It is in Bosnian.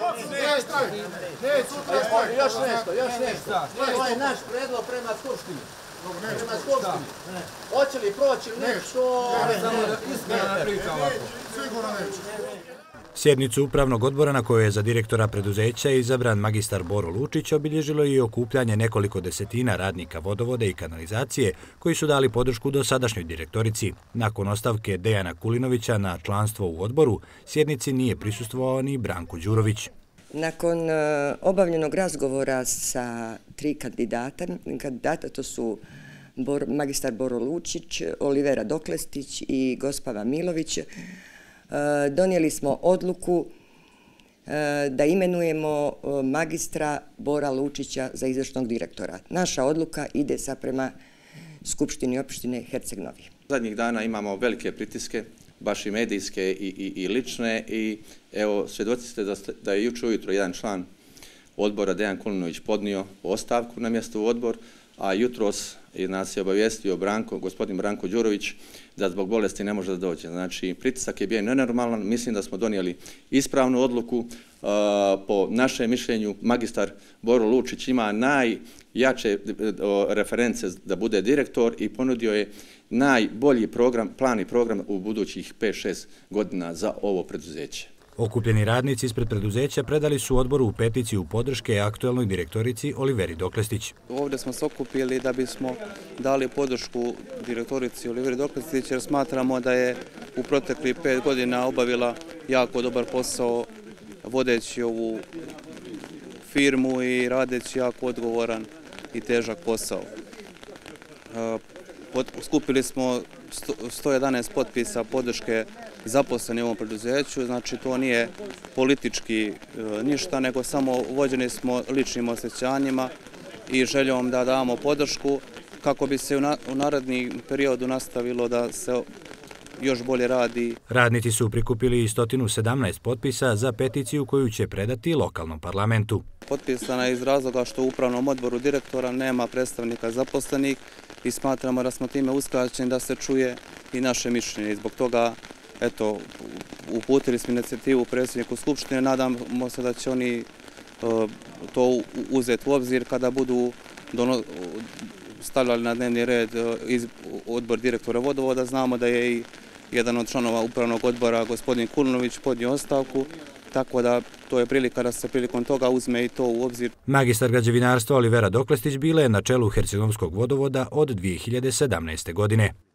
Još nešto. To je naš predlog prema Skupštini. Hoće li proći nešto? Sigurno neće. Sjednicu upravnog odbora na kojoj je za direktora preduzeća izabran magistar Boro Lučić obilježilo je i okupljanje nekoliko desetina radnika vodovode i kanalizacije koji su dali podršku dosadašnjoj direktorici. Nakon ostavke Dejana Kulinovića na članstvo u odboru, sjednici nije prisustvovao ni Branko Đurović. Nakon obavljenog razgovora sa 3 kandidata, to su magistar Boro Lučić, Olivera Doklestić i Gospava Milović, donijeli smo odluku da imenujemo magistra Bora Lučića za izvršnog direktora. Naša odluka ide sad prema Skupštini opštine Herceg Novi. Zadnjih dana imamo velike pritiske, baš i medijske i lične, i evo svjedoci ste da je jučer ujutro jedan član odbora, Dejan Kulinović, podnio ostavku na mjesto u odbor, a jutros nas je obavijestio gospodin Branko Đurović da zbog bolesti ne može da dođe. Znači, pritisak je bio nenormalan, mislim da smo donijeli ispravnu odluku. Po našem mišljenju, magistar Boro Lučić ima najjače reference da bude direktor i ponudio je najbolji plan i program u budućih 5-6 godina za ovo preduzeće. Okupljeni radnici ispred preduzeća predali su odboru peticiju podrške aktuelnoj direktorici Oliveri Doklestić. Ovdje smo se okupili da bismo dali podršku direktorici Oliveri Doklestić jer smatramo da je u proteklih 5 godina obavila jako dobar posao vodeći ovu firmu i radeći jako odgovoran i težak posao. Skupili smo 111 potpisa podrške zaposleni u ovom preduzeću, znači to nije politički ništa, nego samo vođeni smo ličnim osjećanjima i željom da damo podršku kako bi se u narednom periodu nastavilo da se još bolje radi. Radnici su prikupili 117 potpisa za peticiju koju će predati lokalnom parlamentu. Potpisana je iz razloga što u upravnom odboru direktora nema predstavnika zaposlenih i smatramo da smo time uskraćeni da se čuje i naše mišljenje. Zbog toga, eto, uputili smo inicijativu predsjedniku Skupštine, nadamo se da će oni to uzeti u obzir kada budu stavljali na dnevni red odbor direktora vodovoda. Znamo da je i jedan od članova upravnog odbora, gospodin Kulinović, podnio ostavku, tako da to je prilika da se prilikom toga uzme i to u obzir. Magistar građevinarstva Olivera Doklestić bila je na čelu Herceg-Novskog vodovoda od 2017. godine.